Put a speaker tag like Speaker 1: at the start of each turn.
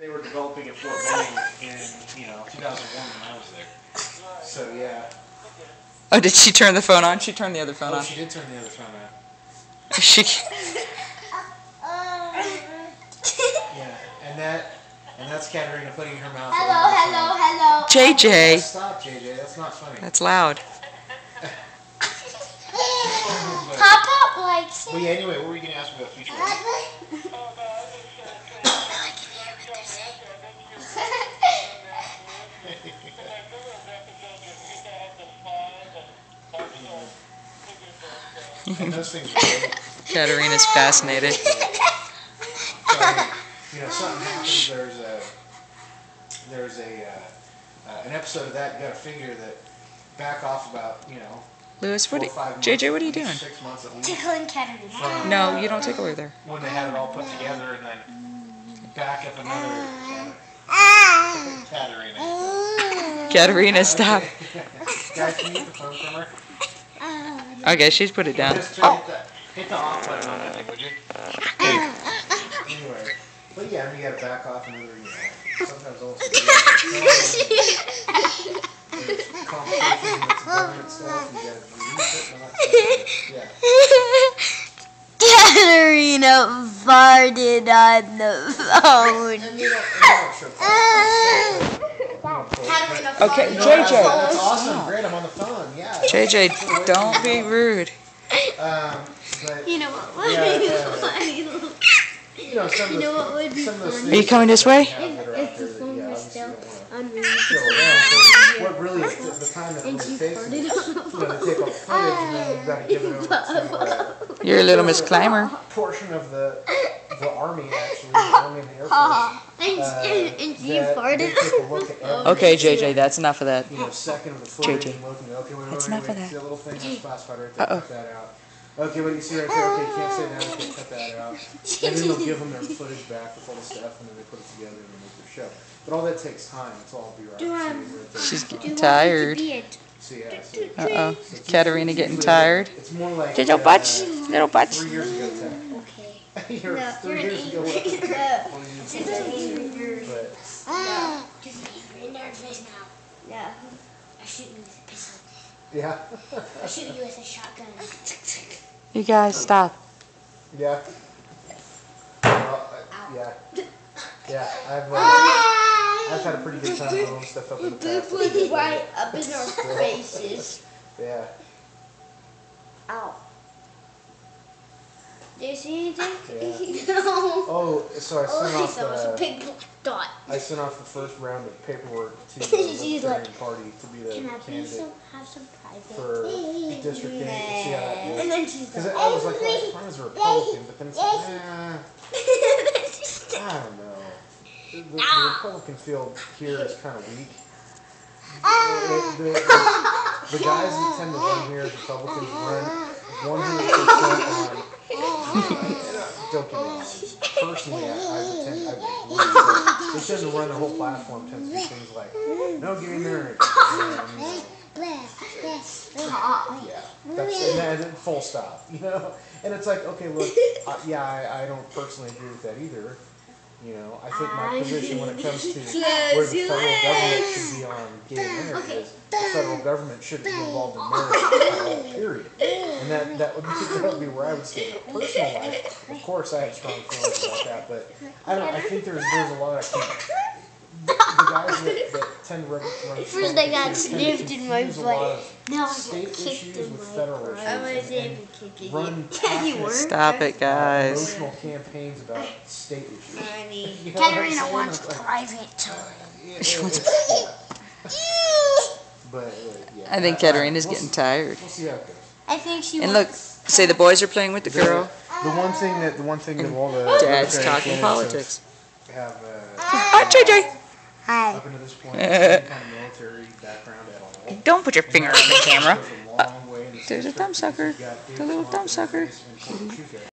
Speaker 1: They were developing at Fort Benning in 2001 when I was there. So yeah.
Speaker 2: Oh, did she turn the phone on? She turned the other phone on.
Speaker 1: Oh, she did turn the other phone on.
Speaker 2: She.
Speaker 1: Yeah, and that's Katerina putting her mouth.
Speaker 3: Hello.
Speaker 2: JJ.
Speaker 1: Stop, JJ. That's not funny.
Speaker 2: That's loud.
Speaker 3: Papa likes it.
Speaker 1: Well, yeah. Anyway, what were you going to ask me about future? And those things are great.
Speaker 2: Katerina's fascinated.
Speaker 1: So, something happens. There's an episode of that. You got to figure that back off about
Speaker 2: Lewis,
Speaker 1: 4 or 5 months,
Speaker 2: JJ, what are you doing?
Speaker 1: 6 months at least.
Speaker 3: Tickling Katerina.
Speaker 2: No, you don't tickle her there.
Speaker 1: When they had it all put together, and then back up another Katerina.
Speaker 2: Katerina, stop.
Speaker 1: Guys, can you get the phone from her?
Speaker 2: Okay, she's put it down.
Speaker 1: Just hit the off button on that thing, would you? Anyway, but yeah, I mean, you gotta back off another, sometimes also there's complications with government stuff, you gotta release it and all that stuff. Yeah.
Speaker 3: Katerina farted on the phone.
Speaker 1: And you don't show
Speaker 2: Okay,
Speaker 1: JJ.
Speaker 2: JJ.
Speaker 1: That's awesome, great, I'm on the phone, yeah.
Speaker 2: JJ, don't be rude.
Speaker 1: But,
Speaker 3: You know what would
Speaker 1: yeah,
Speaker 3: be funny?
Speaker 1: some of those
Speaker 2: Are you coming this way?
Speaker 3: If the phone was still
Speaker 1: what really, the time that really takes is, they take all footage and then you've got to give it over to
Speaker 2: You're a little Miss Climber.
Speaker 1: a portion of the Army, actually, the Army and the Air Force.
Speaker 3: And she farted.
Speaker 1: They take a look at every
Speaker 2: Okay, JJ, that's enough of that.
Speaker 1: second of the footage
Speaker 2: JJ.
Speaker 1: and looking, okay,
Speaker 2: That's enough of that.
Speaker 1: see that little thing that's classified right there, cut that out. Okay, what do you see right there? Okay, you can't say that, okay, cut that out. And then they'll give them their footage back with all the stuff, and then they put it together and they make their show. But all that takes time. It's all bureaucracy.
Speaker 2: She's getting tired.
Speaker 1: So yeah,
Speaker 2: Uh-oh. Katerina getting tired.
Speaker 1: it's more like
Speaker 2: Little butch. Little butch.
Speaker 1: 3 years ago, Tech.
Speaker 3: Okay.
Speaker 1: You're 3 years ago.
Speaker 3: She's
Speaker 4: In their face now.
Speaker 3: Yeah.
Speaker 4: I shoot you with a pistol.
Speaker 1: Yeah.
Speaker 4: I shoot you with a shotgun.
Speaker 2: You guys, stop.
Speaker 1: Yeah. Yeah. Yeah. I've had a pretty good time blowing stuff up in the past.
Speaker 3: Right up in our faces.
Speaker 1: Yeah.
Speaker 3: Ow. Do you see anything?
Speaker 1: Yeah.
Speaker 3: No.
Speaker 1: Oh, so I sent off
Speaker 3: That was a big black dot.
Speaker 1: I sent off the first round of paperwork to the
Speaker 3: She's
Speaker 1: Libertarian Party to be the
Speaker 3: Can I please
Speaker 1: candidate
Speaker 3: have some private?
Speaker 1: for district candidate. See how that
Speaker 3: And
Speaker 1: goes.
Speaker 3: then she's
Speaker 1: Because
Speaker 3: like,
Speaker 1: I was like, well, I as a Republican, but then it's like, I don't know. The Republican field here is kind of weak. The guys that tend to run here as Republicans run 100% on. Don't get me wrong. Personally, I believe that it doesn't run their whole platform. Tends to be things like, no gay marriage. Yeah, that's and full stop. And it's like, okay, look, I don't personally agree with that either. I think my position when it comes to where the federal government should be on gay marriage is the federal government shouldn't be involved in marriage at all, period. And that would be where I would stand. Personal life, of course, I have strong feelings about that, but I think there's a lot of the guys that tend to run
Speaker 3: First I got sniffed in my
Speaker 1: butt.
Speaker 3: Now I
Speaker 1: State
Speaker 3: got kicked
Speaker 1: issues
Speaker 3: in
Speaker 1: with
Speaker 3: my
Speaker 1: federal
Speaker 3: butt.
Speaker 1: issues
Speaker 3: I was
Speaker 1: and
Speaker 3: able to kick it.
Speaker 1: run
Speaker 3: Can you work?
Speaker 2: Stop it, guys.
Speaker 1: emotional campaigns about state issues.
Speaker 3: Honey.
Speaker 1: You know what I'm
Speaker 3: Katerina
Speaker 1: saying?
Speaker 3: wants
Speaker 1: It's like-
Speaker 3: private time.
Speaker 1: But yeah,
Speaker 2: I think Katerina's getting tired.
Speaker 1: We'll see how it goes.
Speaker 3: I think she
Speaker 2: And look, say the boys are playing with the girl.
Speaker 1: The one thing that all the
Speaker 2: Dad's
Speaker 1: Libertarian
Speaker 2: talking
Speaker 1: candidates
Speaker 2: politics.
Speaker 1: have
Speaker 2: Ah, JJ.
Speaker 3: Hi.
Speaker 1: up until this point some kind of military background at all.
Speaker 2: Don't put your finger on the camera.
Speaker 1: Goes a long way in this
Speaker 2: There's a
Speaker 1: district
Speaker 2: thumb
Speaker 1: because
Speaker 2: sucker.
Speaker 1: you've got
Speaker 2: The little thumb sucker.
Speaker 1: Davis and Pachuca.